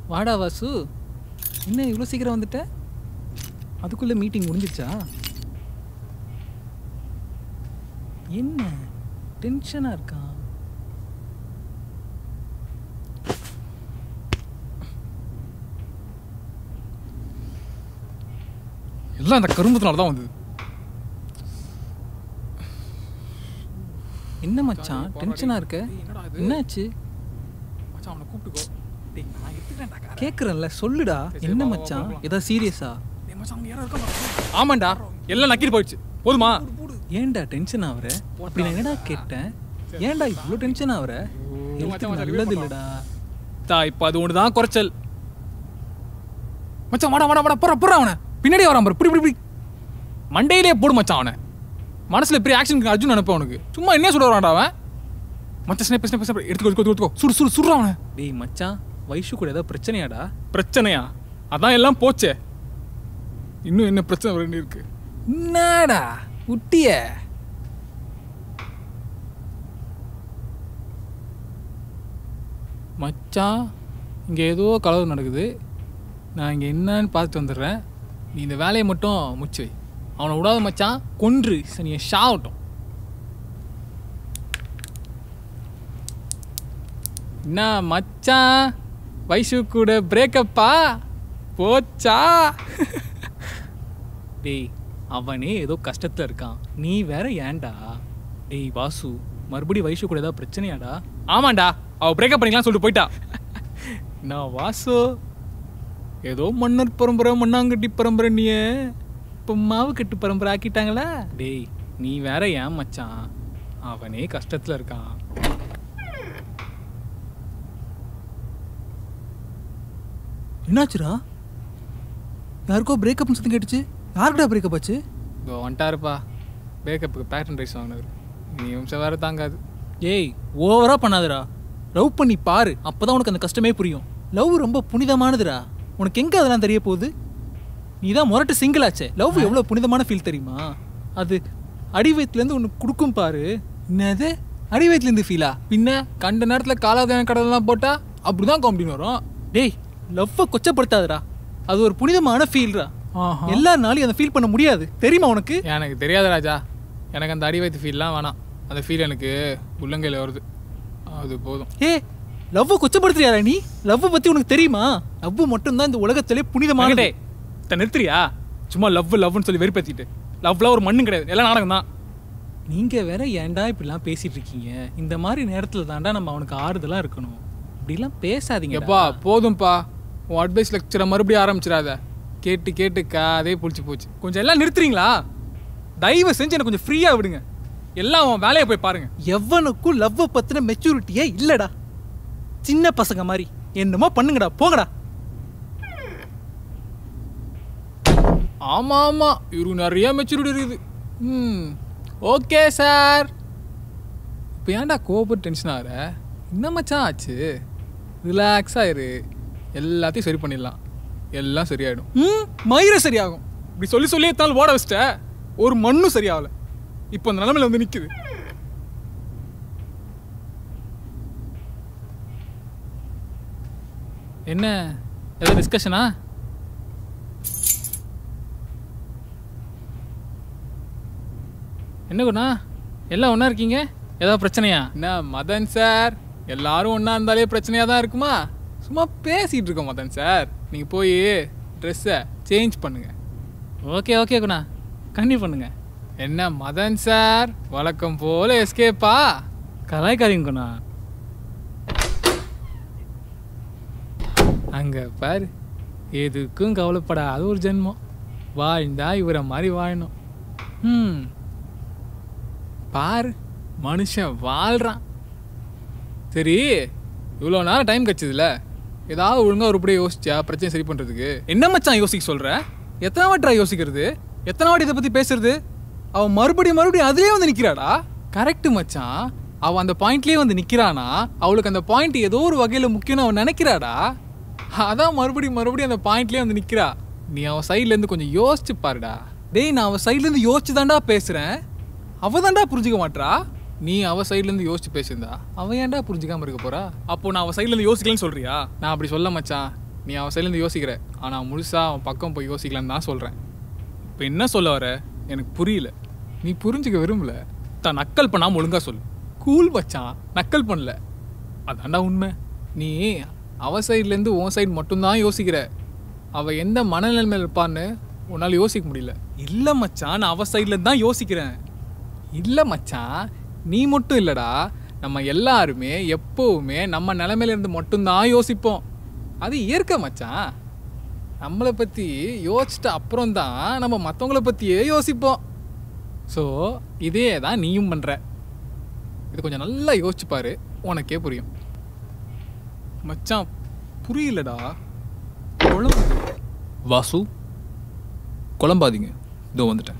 வாடா வாசு, என்ன இவ்வளோ சீக்கிரம் வந்துட்ட? அதுக்குள்ளே மீட்டிங் முடிஞ்சிச்சா? என்ன டென்ஷனாக இருக்கான்? எல்லாம் அந்த கரும்புனால தான் வந்தது. என்ன மச்சான் டென்ஷனாக இருக்க? என்னாச்சு? மச்சான் அவனை கூப்பிட்டுக்கோ. டேய் நான் எடுத்துட்டேன்டா. கேட்குறேன்ல சொல்லுடா. என்ன மச்சான் ஏதாவது சீரியஸா? டேய் மச்சான் அங்க யாரோ இருக்காங்க. ஆமாண்டா எல்லாம் நக்கிட்டு போயிடுச்சு. போதுமா? ஏன்டா டென்ஷன் ஆகுற? அப்படி நான் என்னடா கேட்டேன்? ஏன்டா இவ்வளோ டென்ஷன் ஆகுற? நல்லது இல்லடா. இப்போ அது ஒன்று தான் குறைச்சல். மச்சான் வாடா வாடா வாடா போடுற அவனை பின்னாடியே வரான் பாரு. இப்படி மண்டையிலே போடு மச்சான் அவனை. மனசுல பெரிய ஆக்ஷன் அர்ஜுன் நினைப்பேன் அவனுக்கு. சும்மா என்ன சொல்ல வரான்டா அவன்? மச்சான் ஸ்னேப் எடுத்துக்கோ சுடுறா அவனை. டேய் மச்சான் வைஷு கூட ஏதாவது பிரச்சனையாடா? பிரச்சனையா? அதான் எல்லாம் போச்சே. இன்னும் என்ன பிரச்சனை வேண்டி இருக்கு? என்னடா உட்டிய? மச்சான் இங்கே ஏதோ கலவு நடக்குது. நான் இங்கே என்னன்னு பார்த்துட்டு வந்துடுறேன். நீ இந்த வேலையை மட்டும் முடிச்சு வை. அவனை விடாத மச்சான். கொன்று சனியை ஷாகட்டும். என்ன மச்சான் வைஷு கூட பிரேக்கப்பா போச்சா? டேய் அவனே ஏதோ கஷ்டத்தில் இருக்கான், நீ வேற ஏன்டா? டேய் வாசு மறுபடியும் வைஷு கூட ஏதாவது பிரச்சனையாடா? ஆமாண்டா அவள் பிரேக்கப் பண்ணிக்கலாம்னு சொல்லிட்டு போயிட்டா. நான் வாசு ஏதோ மன்னர் பரம்பரை மண்ணாங்கட்டி பரம்பரை நீயே இப்போ மாவு கட்டு பரம்பரை ஆக்கிட்டாங்களா? டேய் நீ வேற ஏன் மச்சான்? அவனே கஷ்டத்தில் இருக்கான். என்னாச்சுடா? யாருக்கோ பிரேக்கப்னு சத்தம் கேட்டுச்சு. யாருக்குடா பிரேக்கப் ஆச்சு? இதோ வந்துட்டாருப்பா பிரேக்கப்புக்கு பேட்டன் ரைஸ் வாங்கினவர். நீ நிமிஷம் வேறு தாங்காது. ஏய் ஓவரா பண்ணாதடா. லவ் பண்ணி பாரு, அப்போதான் உனக்கு அந்த கஷ்டமே புரியும். லவ் ரொம்ப புனிதமானதுடா. உனக்கு எங்கே அதெல்லாம் தெரிய போகுது? நீ தான் முரட்டு சிங்கிள் ஆச்சே. லவ் எவ்வளோ புனிதமான ஃபீல் தெரியுமா? அது அடி வயிற்றுலேருந்து ஒன்று கொடுக்கும் பாரு. என்னது அடி வயிற்றுலேருந்து ஃபீலா? பின்ன கண்ட நேரத்தில் காலாதான கடலாம் போட்டால் அப்படி தான் காமெடின்னு வரும். டேய் லவ்வை கொச்சப்படுத்தாதடா. அது ஒரு புனிதமான ஃபீல்ரா. எல்லாருனாலும் அதை ஃபீல் பண்ண முடியாது தெரியுமா உனக்கு? எனக்கு தெரியாது ராஜா. எனக்கு அந்த அடி வயிற்று ஃபீல்லாம் வேணாம். அந்த ஃபீல் எனக்கு உள்ளங்கையில் வருது, அது போதும். லவ்வை கொச்சப்படுத்துறியாடா நீ? லவ்வை பற்றி உனக்கு தெரியுமா? லவ் மட்டும்தான் இந்த உலகத்திலே புனிதமானதே. நிறுத்துறியா? சும்மா லவ்னு சொல்லி வெறுப்பேற்றிட்டு. லவ்லாம் ஒரு மண்ணும் கிடையாது, எல்லாம் நாடகம் தான். நீங்கள் வேற ஏன்டா இப்படிலாம் பேசிகிட்டு இருக்கீங்க? இந்த மாதிரி நேரத்தில் தாண்டா நம்ம அவனுக்கு ஆறுதலாக இருக்கணும். இப்படிலாம் பேசாதீங்கப்பா. போதும்ப்பா, உன் அட்வைஸ் லெக்சரை மறுபடியும் ஆரம்பிச்சிடாத. கேட்டு கேட்டு காதே புளிச்சு போச்சு. கொஞ்சம் எல்லாம் நிறுத்துறீங்களா? தயவு செஞ்சு எனக்கு கொஞ்சம் ஃப்ரீயாக விடுங்க. எல்லாம் அவன் வேலையை போய் பாருங்க. எவனுக்கும் லவ்வை பற்றின மெச்சூரிட்டியே இல்லைடா. சின்ன பசங்க மாதிரி என்னமோ பண்ணுங்கடா, போங்கடா. ஆமாம் ஆமாம், இவருக்கு நிறைய மெச்சூரிட்டி இருக்குது. Okay sir. இப்போ ஏன்டா கோபப்பட்டு டென்ஷன் ஆகிற? என்ன மச்சான் ஆச்சு? ரிலாக்ஸாக இரு, எல்லாத்தையும் சரி பண்ணிடலாம். எல்லாம் சரியாயிடும். மயிரை சரியாகும். இப்படி சொல்லி சொல்லி எத்தாலும் ஓட வச்சிட்ட, ஒரு மண்ணும் சரியாகலை. இப்போ அந்த நிலைமையில வந்து நிற்குது. என்ன ஏதாவது டிஸ்கஷனா? என்ன குணா எல்லாம் ஒன்றா இருக்கீங்க? ஏதாவது பிரச்சனையா? என்ன மதன் சார், எல்லாரும் ஒன்றா இருந்தாலே பிரச்சனையாக தான் இருக்குமா? சும்மா பேசிகிட்டு இருக்கோம் மதன் சார். நீங்கள் போய் ட்ரெஸ்ஸை சேஞ்ச் பண்ணுங்க. ஓகே ஓகே குணா, கண்டிப்பாக பண்ணுங்க. என்ன மதன் சார் வழக்கம் போல எஸ்கேப்பா? கலாய்க்காதீங்க குணா. அங்கே பாரு, எதுக்கும் கவலைப்படாத ஒரு ஜென்மம். வாழ்ந்தா இவரை மாதிரி வாழணும். பாரு மனுஷன் வாழ்கிறான். சரி, இவ்வளோ நேரம் டைம் கிடச்சதுல ஏதாவது ஒழுங்காக ஒருபடியே யோசிச்சா பிரச்சனை சரி பண்ணுறதுக்கு? என்ன மச்சான் யோசிக்க சொல்கிற? எத்தனை வாட்டா யோசிக்கிறது? எத்தனை வாட்டி இதை பற்றி பேசுறது? அவன் மறுபடியும் அதுலேயே வந்து நிற்கிறாடா. கரெக்டு மச்சான், அவன் அந்த பாயிண்ட்லேயே வந்து நிற்கிறானா? அவளுக்கு அந்த பாயிண்ட் ஏதோ ஒரு வகையில் முக்கியம்னு அவன் நினைக்கிறாடா. அதான் மறுபடியும் அந்த பாயிண்ட்லேயே வந்து நிற்கிறா. நீ அவன் சைட்லேருந்து கொஞ்சம் யோசிச்சு பாருடா. டேய் நான் அவன் சைட்லேருந்து யோசிச்சு தாண்டா பேசுகிறேன். அவ தாண்டா புரிஞ்சுக்க மாட்டா. நீ அவ சைட்லேருந்து யோசிச்சு பேசியிருந்தா அவன் ஏன்டா புரிஞ்சுக்காம இருக்க போறா? அப்போ நான் அவன் சைட்லேருந்து யோசிக்கலன்னு சொல்றியா? நான் அப்படி சொல்ல மச்சான். நீ அவன் சைட்லேருந்து யோசிக்கிற, ஆனால் முழுசாக அவன் பக்கம் போய் யோசிக்கலான்னு தான் சொல்கிறேன். இப்போ என்ன சொல்ல வர எனக்கு புரியல. நீ புரிஞ்சுக்க விரும்பல. தான் நக்கல் பண்ணாமல் ஒழுங்காக சொல்லு. கூல் வச்சான், நக்கல் பண்ணல. அதான்டா உண்மை. நீ அவ சைட்லேருந்து உன் சைடு மட்டும்தான் யோசிக்கிற. அவள் எந்த மனநிலைமையில் இருப்பான்னு உன்னால் யோசிக்க முடியல. இல்லை மச்சான், நான் அவ சைடில் தான் யோசிக்கிறேன். இல்லை மச்சான், நீ மட்டும் இல்லைடா. நம்ம எல்லாருமே எப்போவுமே நம்ம நிலைமையிலேருந்து மட்டும்தான் யோசிப்போம். அது இயற்கை மச்சான். நம்மளை பற்றி யோசிச்சிட்ட அப்புறம் தான் நம்ம மற்றவங்கள பற்றியே யோசிப்போம். ஸோ இதே தான் நீயும் பண்ணுற. இது கொஞ்சம் நல்லா யோசிச்சு பாரு, உனக்கே புரியும். மச்சான் புரியலடா. வாசு, குழம்பாதீங்க, இதோ வந்துட்டேன்.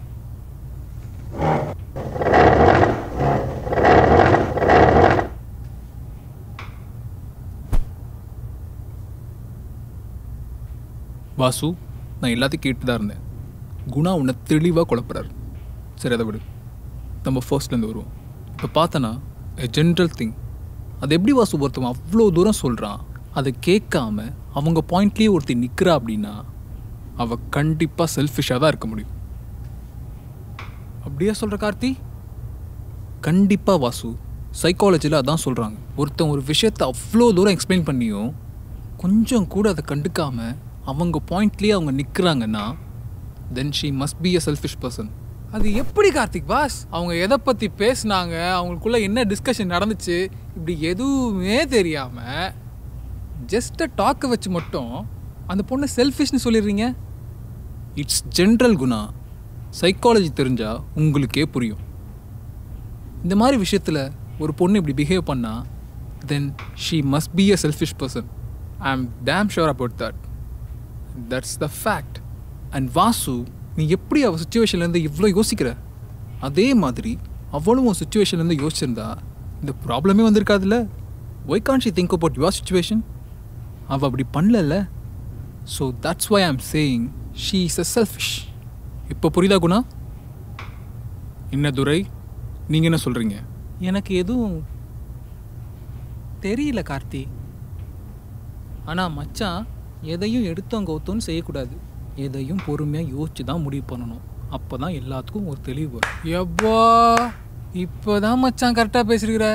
வாசு, நான் எல்லாத்தையும் கேட்டு தான் இருந்தேன். குணா உன்னை தெளிவாக குழப்புறாரு. சரி, அதை விடு, நம்ம ஃபர்ஸ்ட்லேருந்து வருவோம். இப்போ பார்த்தனா எ ஜென்ரல் திங். அது எப்படி வாசு ஒருத்தவன் அவ்வளோ தூரம் சொல்கிறான், அதை கேட்காம அவங்க பாயிண்ட்லேயே ஒருத்தி நிற்கிறா அப்படின்னா அவள் கண்டிப்பாக செல்ஃபிஷாக தான் இருக்க முடியும். அப்படியே சொல்கிற கார்த்தி? கண்டிப்பாக வாசு, சைக்காலஜியில் அதான் சொல்கிறாங்க. ஒருத்தன் ஒரு விஷயத்தை அவ்வளோ தூரம் எக்ஸ்பிளைன் பண்ணியும் கொஞ்சம் கூட அதை கண்டுக்காம அவங்க பாயிண்ட்லேயே அவங்க நிற்கிறாங்கன்னா then she must be a selfish person. அது எப்படி கார்த்திக் பாஸ்? அவங்க எதை பற்றி பேசுனாங்க, அவங்களுக்குள்ள என்ன டிஸ்கஷன் நடந்துச்சு, இப்படி எதுவுமே தெரியாமல் ஜஸ்ட்டை டாக்கை வச்சு மட்டும் அந்த பொண்ணு செல்ஃபிஷ்னு சொல்லிடுறீங்க. It's general Guna. சைக்காலஜி தெரிஞ்சால் உங்களுக்கே புரியும். இந்த மாதிரி விஷயத்தில் ஒரு பொண்ணு இப்படி பிஹேவ் பண்ணால் then she must be a selfish person. I am damn sure about that. That's the fact. And Vasu, நீ எப்படி அவள் சுச்சுவேஷன்லேருந்து இவ்வளோ யோசிக்கிற, அதே மாதிரி அவளும் உன் சுச்சுவேஷன்லேருந்து யோசிச்சிருந்தா இந்த ப்ராப்ளமே வந்திருக்காதுல்ல. Why can't she think about your situation? அவள் அப்படி பண்ணல. So that's why I'm saying she is a selfish. இப்போ புரியுதா குணா? என்ன துரை, நீங்கள் என்ன சொல்கிறீங்க? எனக்கு எதுவும் தெரியல கார்த்தி. ஆனால் மச்சான், எதையும் எடுத்தோம் கௌத்தோன்னு செய்யக்கூடாது. எதையும் பொறுமையாக யோசிச்சு தான் முடிவு பண்ணணும். அப்போ தான் எல்லாத்துக்கும் ஒரு தெளிவு வரும். எப்பா, இப்போ தான் மச்சான் கரெக்டாக பேசிருக்கிற.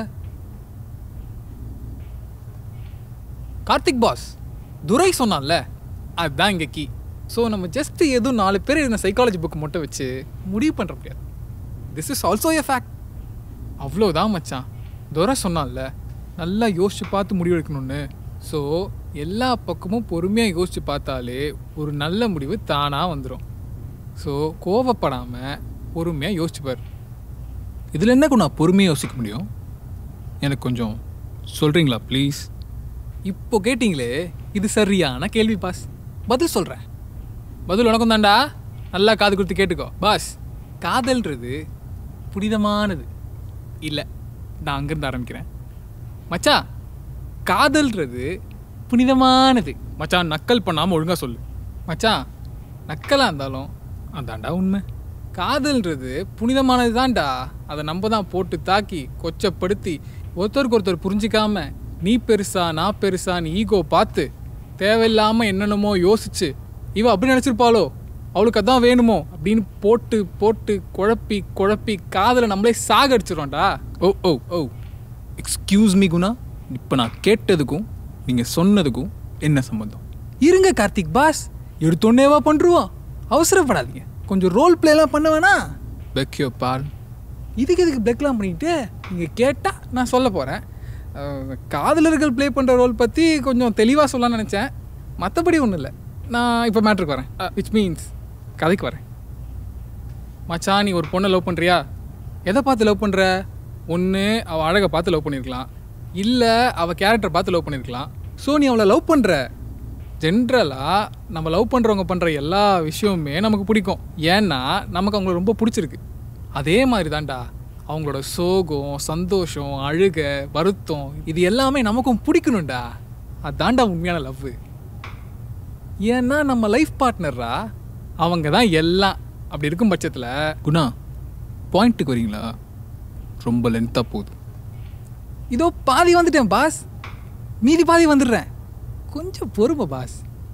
கார்த்திக் பாஸ், துரை சொன்னான்ல, அதுதான் இங்கே கீ. ஸோ நம்ம ஜஸ்ட் எதுவும் 4 பேர் இருந்த சைக்காலஜி புக் மட்டும் வச்சு முடிவு பண்ணுற முடியாது. This is also a fact. அவ்வளோதான் மச்சான். துரை சொன்னான்ல, நல்லா யோசிச்சு பார்த்து முடிவெடுக்கணும்னு. ஸோ எல்லா பக்கமும் பொறுமையாக யோசித்து பார்த்தாலே ஒரு நல்ல முடிவு தானாக வந்துடும். ஸோ கோவப்படாமல் பொறுமையாக யோசிச்சுப்பார். இதில் என்ன நான் பொறுமையாக யோசிக்க முடியும்? எனக்கு கொஞ்சம் சொல்கிறீங்களா ப்ளீஸ்? இப்போ கேட்டிங்களே, இது சரியான கேள்வி பாஸ். பதில் சொல்கிறேன். பதில் உனக்கும் தாண்டா, நல்லா காது கொடுத்து கேட்டுக்கோ. பாஸ், காதல்ன்றது புனிதமானது இல்லை. நான் அங்கேருந்து ஆரம்பிக்கிறேன். மச்சான், காதல்ன்றது புனிதமானது. மச்சான், நக்கல் பண்ணாமல் ஒழுங்காக சொல்லு. மச்சான், நக்கலாக இருந்தாலும் அதான்டா உண்மை. காதல்ன்றது புனிதமானது தான்டா. அதை நம்ம தான் போட்டு தாக்கி கொச்சப்படுத்தி ஒருத்தருக்கு ஒருத்தர் புரிஞ்சிக்காம நீ பெருசா நான் பெருசா நீ ஈகோ பார்த்து தேவையில்லாமல் என்னென்னமோ யோசிச்சு இவ அப்படி நினச்சிருப்பாளோ, அவளுக்கு அதான் வேணுமோ அப்படின்னு போட்டு போட்டு குழப்பி குழப்பி காதலை நம்மளே சாகடிச்சிடும்டா. Oh oh oh excuse me Guna, இப்போ நான் கேட்டதுக்கும் நீங்கள் சொன்னதுக்கும் என்ன சம்மந்தம்? இருங்க கார்த்திக் பாஸ், எடுத்தோன்னேவா பண்ணுருவோம். அவசரப்படாதீங்க, கொஞ்சம் ரோல் பிளேலாம் பண்ண வேணா. பெக்யோ பால். இதுக்கு எதுக்கு பிளக்லாம் பண்ணிக்கிட்டு நீங்கள் கேட்டால் நான் சொல்ல போகிறேன். காதலர்கள் ப்ளே பண்ணுற ரோல் பற்றி கொஞ்சம் தெளிவாக சொல்லலாம்னு நினச்சேன். மற்றபடி ஒன்றும் இல்லை. நான் இப்போ மேட்ருக்கு வரேன். விச் மீன்ஸ் கதைக்கு வரேன். மச்சான், நீ ஒரு பொண்ணை லவ் பண்ணுறியா? எதை பார்த்து லவ் பண்ணுற? ஒன்று அவள் அழகை பார்த்து லவ் பண்ணியிருக்கலாம், இல்லை அவள் கேரக்டர் பார்த்து லவ் பண்ணியிருக்கலாம். ஸோ நீ அவளை லவ் பண்ணுற. ஜென்ரலாக நம்ம லவ் பண்ணுறவங்க பண்ணுற எல்லா விஷயமுமே நமக்கு பிடிக்கும். ஏன்னா நமக்கு அவங்கள ரொம்ப பிடிச்சிருக்கு. அதே மாதிரி தான்டா அவங்களோட சோகம், சந்தோஷம், அழுக, வருத்தம், இது எல்லாமே நமக்கும் பிடிக்கணும்டா. அதான்டா உண்மையான லவ். ஏன்னா நம்ம லைஃப் பார்ட்னர்ரா, அவங்க தான் எல்லாம். அப்படி இருக்கும் பட்சத்தில் குணா, பாயிண்ட்டுக்கு வரீங்களா? ரொம்ப லென்த்தாக போகுது. இதோ பாதி வந்துட்டேன் பாஸ், மீதி பாதி வந்துடுறேன். கொஞ்சம் பொறுமை பாஸ்.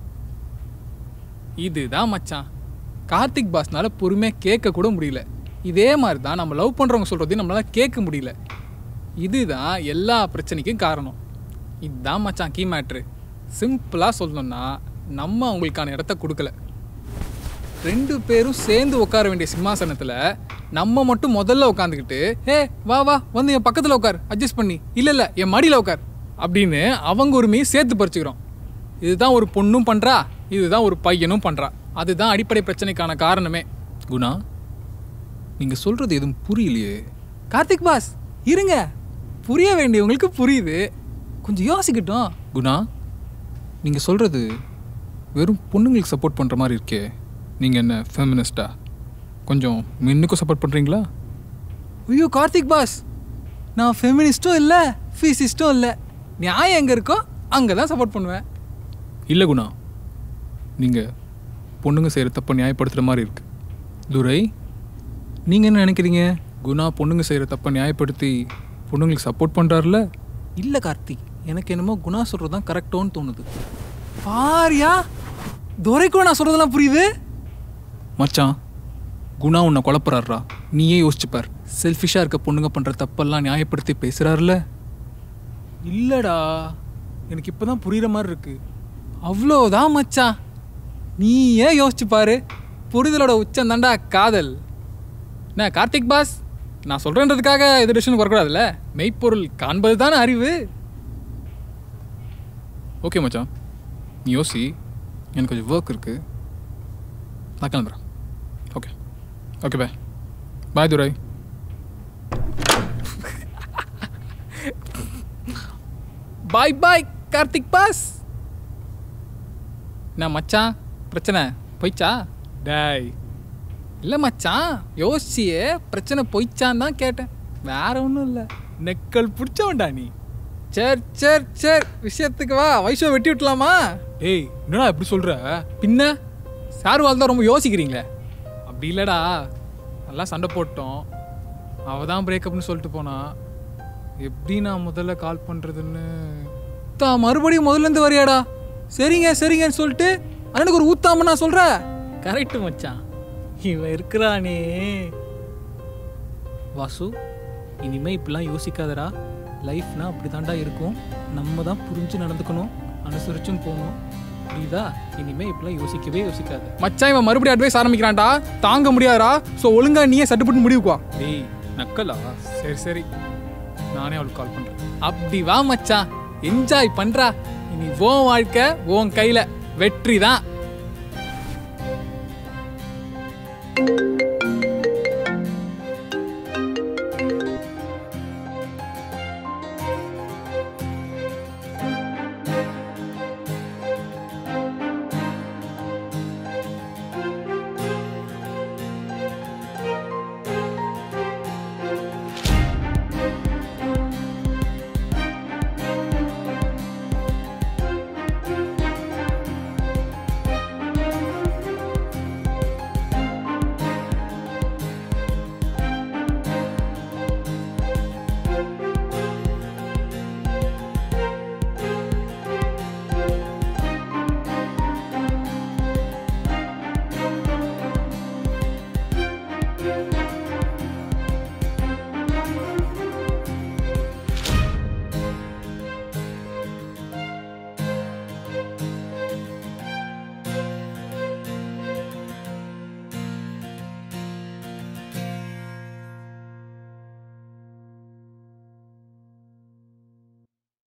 இதுதான் மச்சான், கார்த்திக் பாஸ்னால பொறுமையாக கேட்க கூட முடியல. இதே மாதிரி தான் நம்ம லவ் பண்ணுறவங்க சொல்கிறதையும் நம்மளால கேட்க முடியல. இதுதான் எல்லா பிரச்சனைக்கும் காரணம். இதுதான் மச்சான் கீ மேட்ரு. சிம்பிளாக சொல்லணும்னா நம்ம அவங்களுக்கான இடத்த கொடுக்கல. 2 பேரும் சேர்ந்து உட்கார வேண்டிய சிம்மாசனத்தில் நம்ம மட்டும் முதல்ல உட்காந்துக்கிட்டு, ஹே வா வா வந்து என் பக்கத்தில் உட்கார், அட்ஜஸ்ட் பண்ணி, இல்லை என் மடியில் உட்கார் அப்படின்னு அவங்க உரிமையை சேர்த்து பறிச்சுக்கிறோம். இதுதான் ஒரு பொண்ணும் பண்ணுறா, இதுதான் ஒரு பையனும் பண்ணுறா. அதுதான் அடிப்படை பிரச்சனைக்கான காரணமே. குணா, நீங்கள் சொல்கிறது எதுவும் புரியலையே. கார்த்திக் பாஸ் இருங்க, புரிய வேண்டியவங்களுக்கு புரியுது, கொஞ்சம் யோசிக்கட்டும். குணா, நீங்கள் சொல்கிறது வெறும் பொண்ணுங்களுக்கு சப்போர்ட் பண்ணுற மாதிரி இருக்கே. நீங்கள் என்ன ஃபெமினிஸ்டா? கொஞ்சம் மென்னுக்கும் சப்போர்ட் பண்ணுறீங்களா? ஐயோ கார்த்திக் பாஸ், நான் ஃபெமினிஸ்ட்டும் இல்லை ஃபீசிஸ்ட்டும் இல்லை. நியாயம் எங்கே இருக்கோ அங்கே தான் சப்போர்ட் பண்ணுவேன். இல்லை குணா, நீங்கள் பொண்ணுங்க செய்கிற தப்பை நியாயப்படுத்துகிற மாதிரி இருக்கு. துரை, நீங்கள் என்ன நினைக்கிறீங்க? குணா பொண்ணுங்க செய்கிற தப்பை நியாயப்படுத்தி பொண்ணுங்களுக்கு சப்போர்ட் பண்ணுறாருல? இல்லை கார்த்திக், எனக்கு என்னமோ குணா சொல்கிறது தான் கரெக்டோன்னு தோணுது. பாரியா, துரைக்கும் நான் சொல்கிறதெல்லாம் புரியுது. மச்சான், குணா உன்னை குழப்பறாரா? நீயே யோசிச்சுப்பார். செல்ஃபிஷாக இருக்க பொண்ணுங்க பண்ணுற தப்பெல்லாம் நியாயப்படுத்தி பேசுகிறாருல? இல்லைடா, எனக்கு இப்போ தான் புரிகிற மாதிரி இருக்கு. அவ்வளோதான் மச்சான், நீயே யோசிச்சு பாரு. புரிதலோட உச்சம் தாண்டா காதல். என்ன கார்த்திக் பாஸ், நான் சொல்கிறேன்றதுக்காக எது டிசிஷன் வரக்கூடாதுல்ல. மெய்ப்பொருள் காண்பது தானே அறிவு. ஓகே மச்சான், நீ யோசி. எனக்கு கொஞ்சம் ஒர்க் இருக்குது, நான் கிளம்புறேன். Okay okay, bye bye Durai. Bye bye Karthik boss. என்ன மச்சான் பிரச்சனை போயிச்சா? டேய் இல்லை மச்சான், யோசிச்சியே பிரச்சனை போயிச்சான்னு தான் கேட்டேன், வேற ஒன்றும் இல்லை. நெக்கல் பிடிச்சவன்டா நீ. சரி சரி சரி, விஷயத்துக்கு வா. வயசை வெட்டி விட்டலாமா? ஏய், என்னடா எப்படி சொல்கிற? பின்ன சார் வாழ்தான் ரொம்ப யோசிக்கிறீங்களே. அப்படி இல்லைடா, நல்லா சண்டை போட்டோம், அவள் தான் பிரேக்கப்னு சொல்லிட்டு போனா. எப்படி நான் முதல்ல கால் பண்ணுறதுன்னு மறுபடியும் முதல்லேருந்து வரியாடா? சரிங்க சரிங்கன்னு சொல்லிட்டு அண்ணனுக்கு ஒரு ஊத்தாம நான் சொல்கிறேன். கரெக்டு மச்சான், இவன் இருக்கிறானே. வாசு, இனிமே இப்படிலாம் யோசிக்காதடா. லைஃப்னா அப்படி தாண்டா இருக்கும். நம்ம தான் புரிஞ்சு நடந்துக்கணும், அனுசரிச்சும் போகணும். புரியுதா? இனிமே இப்படிலாம் யோசிக்கவே யோசிக்காத. மச்சான், இவன் மறுபடியும் அட்வைஸ் ஆரம்பிக்கிறான்டா, தாங்க முடியாதா? ஸோ ஒழுங்கா நீயே சட்டுப்பட்டு முடிவுக்குவா. டேய் நக்கலா? சரி சரி, நானே அவளுக்கு கால் பண்ணுறேன். அப்படி வா மச்சான், என்ஜாய் பண்றா. இனி உன் வாழ்க்கை உன் கையில, வெற்றி தான்.